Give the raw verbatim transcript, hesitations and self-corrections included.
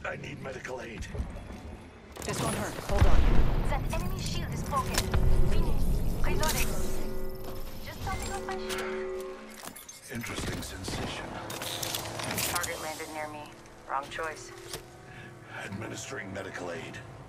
I need medical aid. This won't hurt. Hold on. That enemy shield is broken. Finished. Reloading. Just topping off my shield. Interesting sensation. Target landed near me. Wrong choice. Administering medical aid.